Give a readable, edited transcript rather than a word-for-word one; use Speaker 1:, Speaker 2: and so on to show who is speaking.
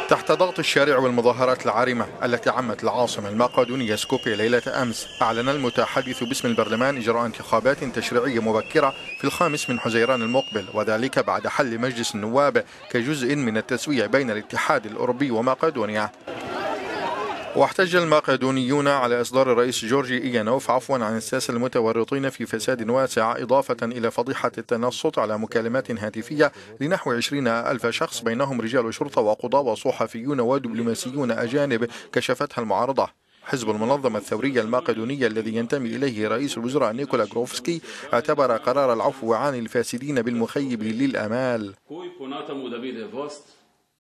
Speaker 1: تحت ضغط الشارع والمظاهرات العارمة التي عمت العاصمة المقدونية سكوبيا ليلة أمس، أعلن المتحدث باسم البرلمان إجراء انتخابات تشريعية مبكرة في 5 من حزيران المقبل، وذلك بعد حل مجلس النواب كجزء من التسوية بين الاتحاد الأوروبي ومقدونيا. واحتج المقدونيون على إصدار الرئيس جورجي إيانوف عفوا عن الساسة المتورطين في فساد واسع، إضافة إلى فضيحة التنصت على مكالمات هاتفية لنحو 20,000 شخص بينهم رجال شرطة وقضاة وصحفيون ودبلوماسيون أجانب كشفتها المعارضة. حزب المنظمة الثورية المقدونية الذي ينتمي إليه رئيس الوزراء نيكولا غروفسكي اعتبر قرار العفو عن الفاسدين بالمخيب للآمال.